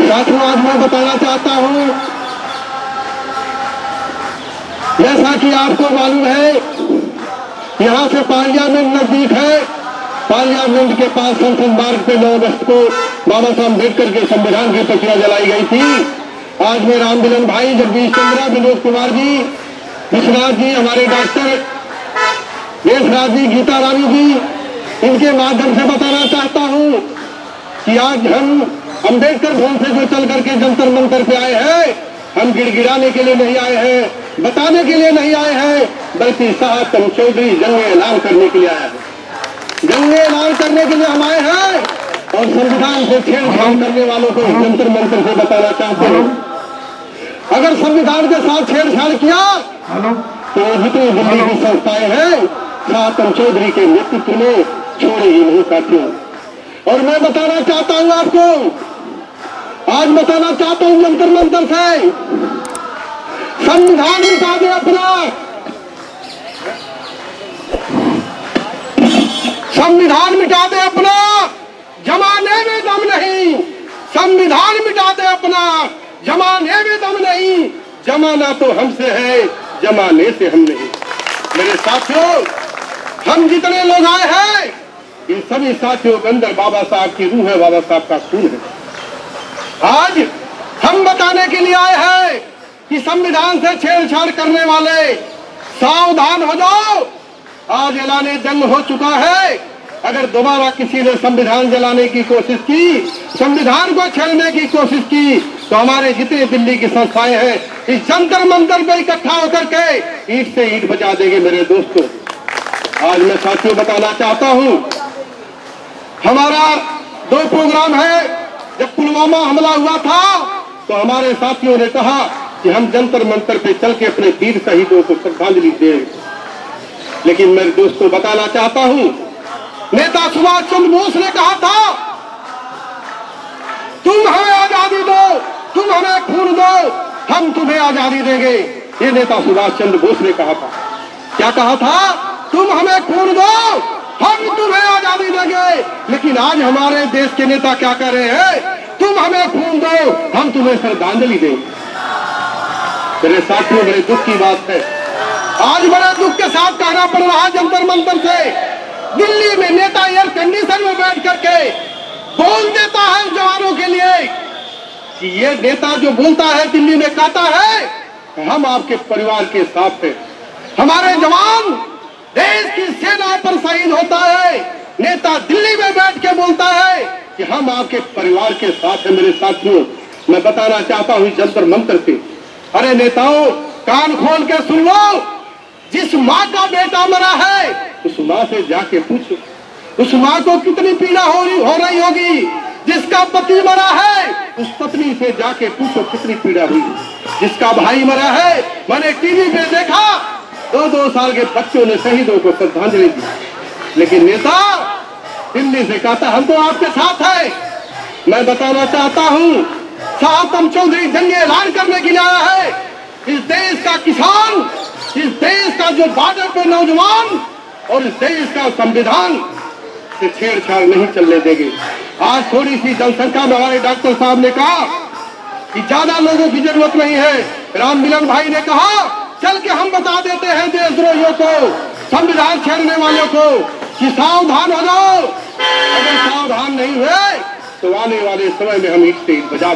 साथियों, आज मैं बताना चाहता हूं, जैसा कि आपको मालूम है, यहां से पार्लियामेंट नजदीक है। पार्लियामेंट के पास संसद मार्ग पे 9 अगस्त को बाबा साहब अम्बेडकर के संविधान की प्रतिमा जलाई गई थी। आज में राम मिलन भाई, जगदीश चंद्रा, विनोद कुमार जी, विश्वनाथ जी, हमारे डॉक्टर देशराज जी, गीता रानी जी, इनके माध्यम से बताना चाहता हूं कि आज हम अम्बेडकर भवन से जो चल करके जंतर मंतर पे आए हैं, हम गिड़गिड़ाने के लिए नहीं आए हैं, बताने के लिए नहीं आए हैं, बल्कि साहब चौधरी जंग ऐलान करने के लिए आए हैं। जंग ऐलान करने के लिए हम आए हैं और संविधान से छेड़छाड़ करने वालों को जंतर मंतर से बताना चाहते हैं, अगर संविधान के साथ छेड़छाड़ किया तो जितनी दिल्ली की संस्थाएं हैं, साहब चौधरी के नेतृत्व में छोड़ेगी नहीं साथियों। और मैं बताना चाहता हूं आपको, आज बताना चाहता हूं जंतर मंतर से, संविधान मिटा दे अपना, संविधान मिटा दे अपना, जमाने में दम नहीं। संविधान मिटा दे अपना, जमाने में दम नहीं। जमाना तो हमसे है, जमाने से हम नहीं। मेरे साथियों, हम जितने लोग आए हैं, इन सभी साथियों के अंदर बाबा साहब की रूह है, बाबा साहब का खून है। आज हम बताने के लिए आए हैं कि संविधान से छेड़छाड़ करने वाले सावधान हो जाओ। आज ऐलाने जंग हो चुका है। अगर दोबारा किसी ने संविधान जलाने की कोशिश की, संविधान को छेड़ने की कोशिश की, तो हमारे जितने दिल्ली की संस्थाएं हैं, इस जंतर मंतर पे इकट्ठा होकर के ईंट से ईंट बजा देंगे। मेरे दोस्तों, आज मैं साथियों बताना चाहता हूं, हमारा 2 प्रोग्राम है। जब पुलवामा हमला हुआ था तो हमारे साथियों ने कहा कि हम जंतर मंतर पे चल के अपने वीर शहीदों को श्रद्धांजलि दें। लेकिन मेरे दोस्तों, बताना चाहता हूं, नेता सुभाष चंद्र बोस ने कहा था, तुम हमें आजादी दो, तुम हमें खून दो, हम तुम्हें आजादी देंगे। ये नेता सुभाष चंद्र बोस ने कहा था। क्या कहा था? तुम हमें खून दो, हम तुम्हें आजादी देंगे। लेकिन आज हमारे देश के नेता क्या कर रहे हैं? तुम हमें खून दो, हम तुम्हें श्रद्धांजलि देंगे। मेरे साथियों, बड़े दुख की बात है, आज बड़े दुख के साथ कहना पड़ रहा है जंतर मंतर से, दिल्ली में नेता एयर कंडीशन में बैठ करके बोल देता है जवानों के लिए कि ये नेता जो बोलता है दिल्ली में कहता है हम आपके परिवार के साथ हैं। हमारे जवान देश की सेना पर शहीद होता है, नेता दिल्ली में बैठ के बोलता है कि हम आपके परिवार के साथ हैं। मेरे साथियों, मैं बताना चाहता हूं जंतर मंतर से, अरे नेताओं, कान खोल के सुन लो। जिस माँ का बेटा मरा है, उस माँ से जाके पूछो, उस माँ को कितनी पीड़ा हो रही होगी। जिसका पति मरा है, उस पत्नी से जाके पूछो कितनी पीड़ा हुई। जिसका भाई मरा है, मैंने टीवी पे देखा, 2-2 साल के बच्चों ने शहीदों को श्रद्धांजलि दी। लेकिन नेता दिल्ली से कहता हम तो आपके साथ है। मैं बताना चाहता हूं, साहब चौधरी जंग ऐलान करने के लिए आया है। इस देश का किसान, इस देश का जो बॉर्डर पे नौजवान और इस देश का संविधान से छेड़छाड़ नहीं चलने देंगे। आज थोड़ी सी जनसंख्या में हमारे डॉक्टर साहब ने कहा कि ज्यादा लोगों की जरूरत नहीं है। राम मिलन भाई ने कहा चल के हम बता देते हैं देशद्रोहियों को, संविधान छेड़ने वालों को कि सावधान हो जाओ। अगर सावधान नहीं हुए तो आने वाले समय में हम ईंट से ईंट बजा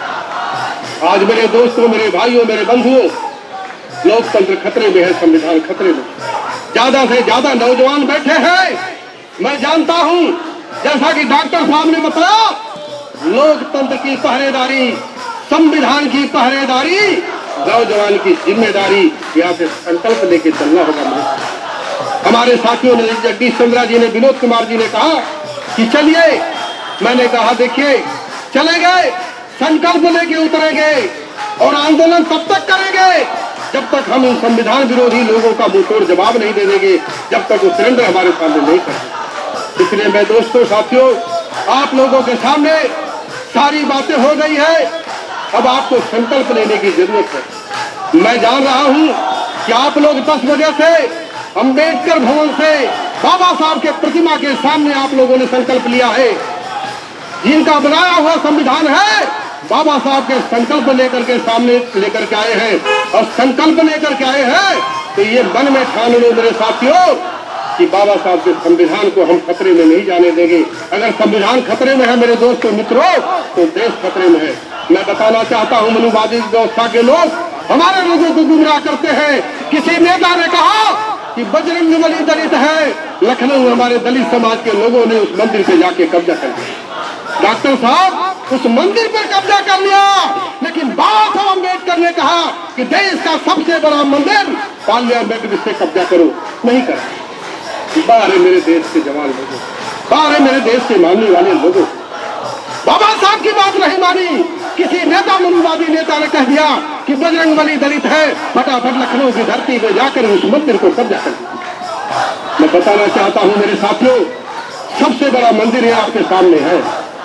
देंगे। आज मेरे दोस्तों, मेरे भाइयों, मेरे बंधुओं, लोकतंत्र खतरे में है, संविधान खतरे में। ज्यादा से ज्यादा नौजवान बैठे हैं। मैं जानता हूं, जैसा कि डॉक्टर साहब ने बताया, लोकतंत्र की पहरेदारी, संविधान की पहरेदारी, नौजवान की जिम्मेदारी, यहाँ से संकल्प लेके चलना होगा। हमारे साथियों ने, जगदीश चंद्रा जी ने, विनोद कुमार जी ने कहा कि चलिए। मैंने कहा देखिए, चले गए, संकल्प लेके उतरेंगे और आंदोलन तब तक करेंगे जब तक हम इन संविधान विरोधी लोगों का मुंहतोड़ जवाब नहीं दे देंगे, जब तक वो सरेंडर हमारे सामने नहीं करेंगे। इसलिए मैं दोस्तों, साथियों, आप लोगों के सामने सारी बातें हो गई है। अब आपको संकल्प लेने की जरूरत है। मैं जान रहा हूं कि आप लोग 10 बजे से अम्बेडकर भवन से बाबा साहब के प्रतिमा के सामने आप लोगों ने संकल्प लिया है। जिनका बनाया हुआ संविधान है बाबा साहब के संकल्प लेकर के सामने लेकर के आए हैं और संकल्प लेकर के आए हैं, तो ये मन में ठान लो मेरे साथियों कि बाबा साहब के संविधान को हम खतरे में नहीं जाने देंगे। अगर संविधान खतरे में है मेरे दोस्तों मित्रों, तो देश खतरे में है। मैं बताना चाहता हूं, मनुवादी व्यवस्था के लोग हमारे लोगों को गुमराह करते हैं। किसी नेता ने कहा कि बजरंगबली दलित है, लखनऊ हमारे दलित समाज के लोगों ने उस मंदिर पे जाके कब्जा कर लिया। डॉक्टर साहब उस मंदिर पर कब्जा कर लिया, लेकिन बाबा साहब अम्बेडकर ने कहा कि देश का सबसे बड़ा मंदिर पार्लियामेंट से कब्जा करो, नहीं करा। बाहर मेरे देश के जवान लोगों, बाहर मेरे देश के मानने वाले लोगों, बाबा साहब की बात नहीं मानी। किसी नेता, मनुवादी नेता ने कह दिया कि बजरंगबली दलित है, फटाफट लखनऊ की धरती पे जाकर उस मंदिर को कब्जा कर दिया। मैं बताना चाहता हूं मेरे साथियों, सबसे बड़ा मंदिर ये आपके सामने है।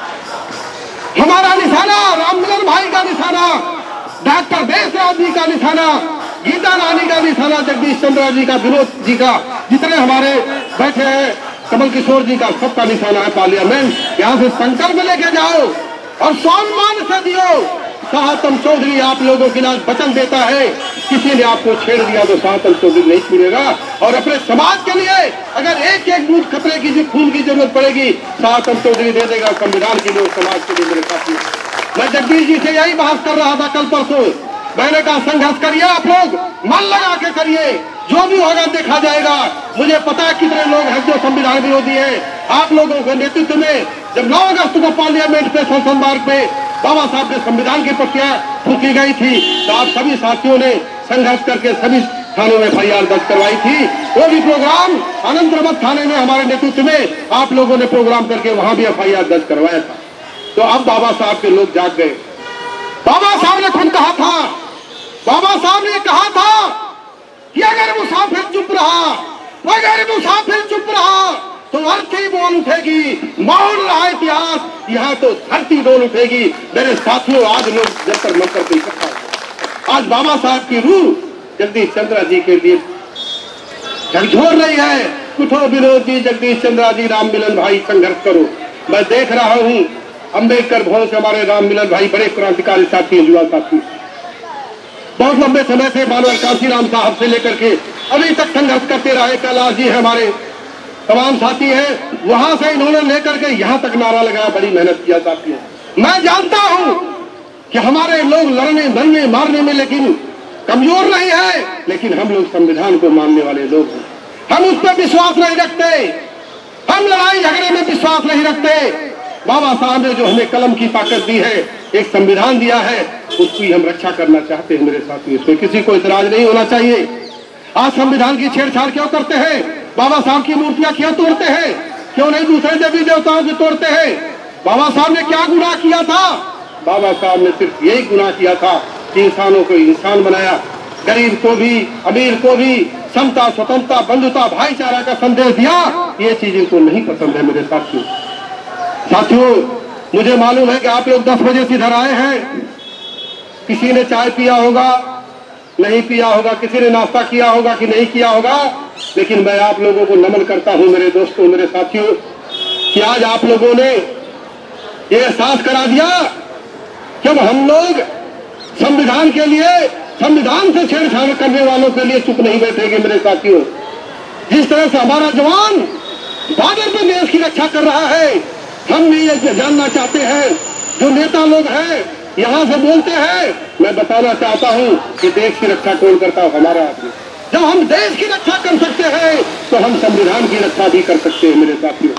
हमारा निशाना राममिलन भाई का निशाना, डॉक्टर देशराज जी का निशाना, गीता रानी का निशाना, जगदीश चंद्र जी का, विनोद जी का, जितने हमारे बैठे हैं, कमल किशोर जी का, सबका निशाना है पार्लियामेंट। यहाँ से संकल्प लेके जाओ और सम्मान से दियो। साहतम चौधरी आप लोगों के लिए वचन देता है, किसी ने आपको छेड़ दिया तो साहतम चौधरी नहीं छूटेगा। और अपने समाज के लिए अगर एक एक बूंद खतरे की जो खून की जरूरत पड़ेगी, साहतम चौधरी दे देगा संविधान के लिए, समाज के लिए। मेरे साथी, मैं जगदीश जी से यही बात कर रहा था कल परसों। मैंने कहा संघर्ष करिए, आप लोग मन लगा के करिए, जो भी होगा देखा जाएगा। मुझे पता है कितने लोग हैं जो संविधान विरोधी है। आप लोगों के नेतृत्व में जब 9 अगस्त को पार्लियामेंट पे, संसद मार्ग पे बाबा साहब के संविधान की पट्टियां फूकी गई थी, तो आप सभी साथियों ने संघर्ष करके सभी थानों में FIR दर्ज करवाई थी। वो भी प्रोग्राम अनंतरमत थाने में हमारे नेतृत्व में आप लोगों ने प्रोग्राम करके वहां भी FIR दर्ज करवाया था। तो अब बाबा साहब के लोग जाग गए। बाबा साहब ने खुद कहा था, बाबा साहब ने कहा था कि अगर मुसाफिर चुप रहा, अगर मुसाफिर चुप रहा तो अर्थी बोल उठेगी, मौन रहा इतिहास, यहाँ तो धरती डोल उठेगी। मेरे साथियों, आज लोग जंतर मंतर पे इकट्ठा, आज बाबा साहब की रूह जगदीश चंद्र जी के लिए झकझोर रही है। उठो विनोद जी, जगदीश चंद्र जी, राममिलन भाई, संघर्ष करो। मैं देख रहा हूँ अम्बेडकर भवन से हमारे राममिलन भाई बड़े क्रांतिकारी साथी, युवा साथी, बहुत लंबे समय से मानवर कांशीराम साहब से लेकर के अभी तक संघर्ष करते रहे। कैलाश जी है, हमारे तमाम साथी हैं, वहां से इन्होंने लेकर के यहाँ तक नारा लगाया, बड़ी मेहनत किया साथियों। मैं जानता हूं कि हमारे लोग लड़ने, मरने, मारने में लेकिन कमजोर नहीं है, लेकिन हम लोग संविधान को मानने वाले लोग हैं। हम उस पर विश्वास नहीं रखते, हम लड़ाई झगड़े में विश्वास नहीं रखते। बाबा साहब ने जो हमें कलम की ताकत दी है, एक संविधान दिया है, उसकी हम रक्षा करना चाहते हैं मेरे साथी। इसमें किसी को इतराज नहीं होना चाहिए। आज संविधान की छेड़छाड़ क्यों करते हैं? बाबा साहब की मूर्तियां क्यों तोड़ते हैं? क्यों नहीं दूसरे देवी देवताओं की तोड़ते हैं? बाबा साहब ने क्या गुनाह किया था? बाबा साहब ने सिर्फ यही गुनाह किया था कि इंसानों को इंसान बनाया, गरीब को भी, अमीर को भी समता, स्वतंत्रता, बंधुता, भाईचारा का संदेश दिया। ये चीज इनको नहीं पसंद है मेरे साथियों। साथियों, मुझे मालूम है कि आप लोग 10 बजे से इधर आए हैं। किसी ने चाय पिया होगा, नहीं पिया होगा, किसी ने नाश्ता किया होगा कि नहीं किया होगा, लेकिन मैं आप लोगों को नमन करता हूं मेरे दोस्तों, मेरे साथियों, कि आज आप लोगों ने ये एहसास करा दिया कि अब हम लोग संविधान के लिए, संविधान से छेड़छाड़ करने वालों के लिए चुप नहीं बैठेंगे मेरे साथियों। जिस तरह से हमारा जवान बॉर्डर पर देश की रक्षा कर रहा है, हम भी ये जानना चाहते हैं। जो नेता लोग हैं यहाँ से बोलते हैं, मैं बताना चाहता हूँ कि देश की रक्षा कौन करता है? हमारा आदमी। जब हम देश की रक्षा कर सकते हैं तो हम संविधान की रक्षा भी कर सकते हैं मेरे साथियों।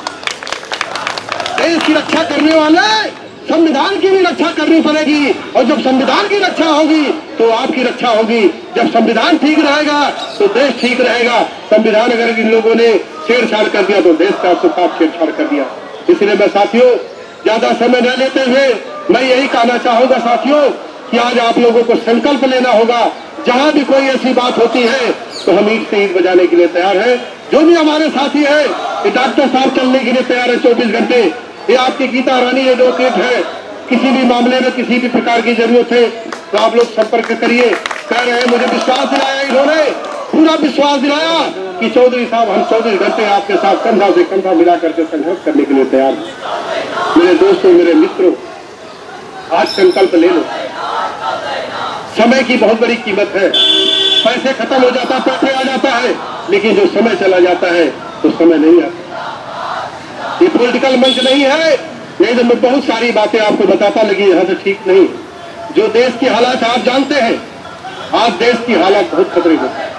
देश की रक्षा करने वाले संविधान की भी रक्षा करनी पड़ेगी, और जब संविधान की रक्षा होगी तो आपकी रक्षा होगी। जब संविधान ठीक रहेगा तो देश ठीक रहेगा। संविधान अगर इन लोगों ने छेड़छाड़ कर दिया तो देश का साथ छेड़छाड़ कर दिया। इसलिए मैं साथियों ज्यादा समय न लेते हुए मैं यही कहना चाहूंगा साथियों कि आज आप लोगों को संकल्प लेना होगा। जहां भी कोई ऐसी बात होती है तो हम ईद से ईद बजाने के लिए तैयार हैं। जो भी हमारे साथी है, ये डॉक्टर साहब चलने के लिए तैयार है 24 घंटे। ये आपकी गीता रानी एडवोकेट है, किसी भी मामले में किसी भी प्रकार की जरूरत है तो आप लोग संपर्क करिए। कह रहे हैं, मुझे विश्वास दिलाया, इन्होंने पूरा विश्वास दिलाया कि चौधरी साहब हम 24 घंटे आपके साथ कंधा से कंधा मिला करके संघर्ष करने के लिए तैयार हैं। मेरे दोस्तों, मेरे मित्रों, आज संकल्प ले लो। समय की बहुत बड़ी कीमत है। पैसे खत्म हो जाता है, पैसे आ जाता है, लेकिन जो समय चला जाता है तो समय नहीं आता। ये पॉलिटिकल मंच नहीं है, नहीं तो मैं बहुत सारी बातें आपको बताता, लेकिन यहां से ठीक नहीं। जो देश की हालात आप जानते हैं, आज देश की हालत बहुत खतरे में है।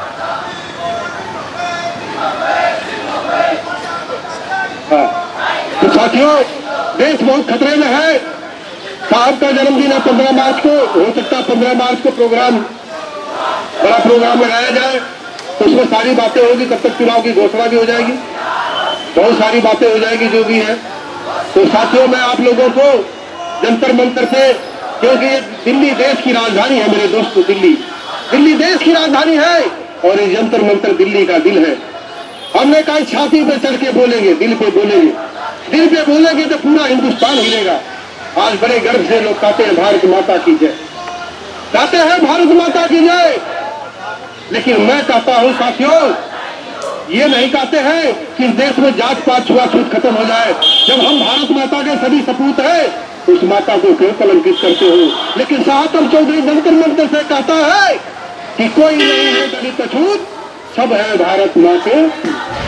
तो साथियों, देश बहुत खतरे में है। साहब का जन्मदिन है 15 मार्च को, हो सकता है 15 मार्च को प्रोग्राम, बड़ा प्रोग्राम लगाया जाए, तो उसमें सारी बातें होगी। तब तक चुनाव की घोषणा भी हो जाएगी, बहुत सारी बातें हो जाएगी जो भी है। तो साथियों, मैं आप लोगों को जंतर मंतर पे, क्योंकि ये दिल्ली देश की राजधानी है मेरे दोस्तों, दिल्ली देश की राजधानी है और ये जंतर मंतर दिल्ली का दिल है। हमने कहा छाती पे चढ़ के बोलेंगे, दिल पे बोलेंगे, दिल पे बोलेंगे तो पूरा हिंदुस्तान हिलेगा। आज बड़े गर्व से लोग कहते हैं भारत माता की जय, कहते हैं भारत माता की जय। लेकिन मैं कहता हूं साथियों, ये नहीं कहते हैं कि इस देश में जात पात छुआछूत खत्म हो जाए। जब हम भारत माता के सभी सपूत हैं, उस माता को क्यों कलंकित करते हो। लेकिन साहतम चौधरी जंतर मंतर से कहता है कि कोई नहीं है दलित छूत, सब है भारत माँ के